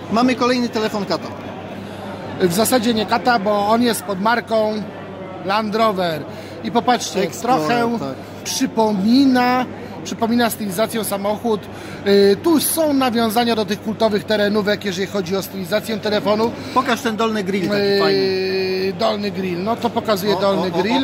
Mamy kolejny telefon Kata. W zasadzie nie Kata, bo on jest pod marką Land Rover. I popatrzcie, Explorer, trochę tak. przypomina stylizacją samochód. Tu są nawiązania do tych kultowych terenówek, jeżeli chodzi o stylizację telefonu. Pokaż ten dolny grill taki fajny. Dolny grill, no to pokazuje dolny grill.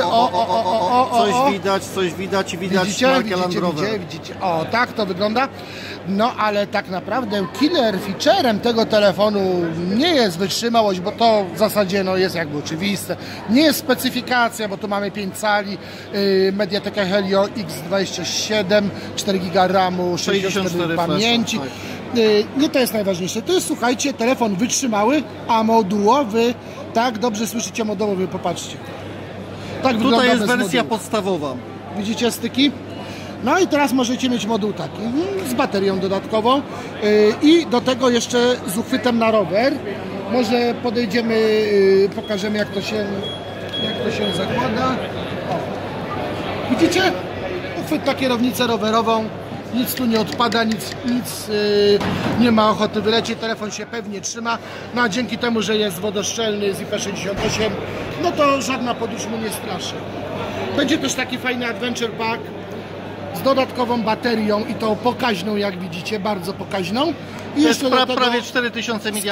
Coś widać, widzicie, markę Land Rover. widzicie. O, tak to wygląda. No ale tak naprawdę killer featurem tego telefonu nie jest wytrzymałość, bo to w zasadzie no, jest jakby oczywiste. Nie jest specyfikacja, bo tu mamy 5 cali, Mediatek Helio X27, 4 GB RAMu, 64 pamięci. tak. Nie to jest najważniejsze. To jest, słuchajcie, telefon wytrzymały, a modułowy. Tak, dobrze słyszycie, modułowy, popatrzcie. Tak wygląda Tutaj jest bez wersja modułu. podstawowa. Widzicie styki? No i teraz możecie mieć moduł taki z baterią dodatkową i do tego jeszcze z uchwytem na rower. Może podejdziemy, pokażemy jak to się zakłada. O. Widzicie? Uchwyt na kierownicę rowerową. Nic tu nie odpada, nic nie ma ochoty wylecieć, telefon się pewnie trzyma, no a dzięki temu, że jest wodoszczelny z IP68, no to żadna podróż mu nie straszy. Będzie też taki fajny Adventure Pack z dodatkową baterią i to pokaźną, jak widzicie, bardzo pokaźną. I To jest jeszcze do tego prawie 4000 mAh.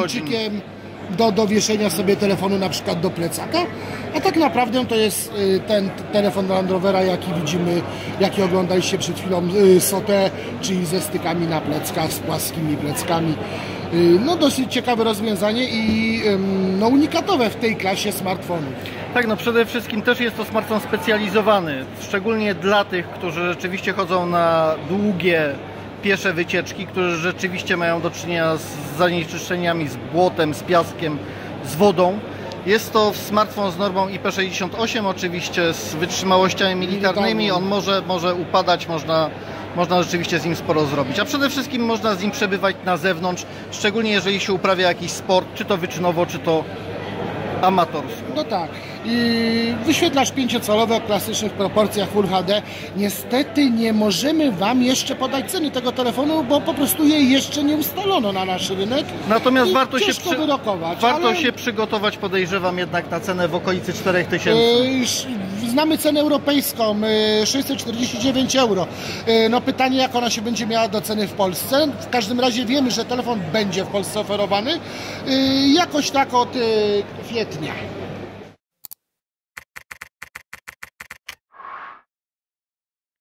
do dowieszenia sobie telefonu na przykład do plecaka, a tak naprawdę to jest ten telefon Land Rovera, jaki widzimy, jaki oglądaliście przed chwilą, SOTE, czyli ze stykami na pleckach, z płaskimi pleckami. No dosyć ciekawe rozwiązanie i no, unikatowe w tej klasie smartfonów. Tak, no przede wszystkim też jest to smartfon specjalizowany, szczególnie dla tych, którzy rzeczywiście chodzą na długie, piesze wycieczki, którzy rzeczywiście mają do czynienia z zanieczyszczeniami, z błotem, z piaskiem, z wodą. Jest to smartfon z normą IP68, oczywiście z wytrzymałościami militarnymi. On może upadać, można rzeczywiście z nim sporo zrobić. A przede wszystkim można z nim przebywać na zewnątrz, szczególnie jeżeli się uprawia jakiś sport, czy to wyczynowo, czy to amatorsko. No tak. I wyświetlacz 5-calowy o klasycznych proporcjach Full HD. Niestety nie możemy Wam jeszcze podać ceny tego telefonu, bo po prostu jej jeszcze nie ustalono na nasz rynek. Natomiast warto się przygotować, podejrzewam, jednak na cenę w okolicy 4000. Znamy cenę europejską, 649 euro. No pytanie, jak ona się będzie miała do ceny w Polsce. W każdym razie wiemy, że telefon będzie w Polsce oferowany jakoś tak od kwietnia.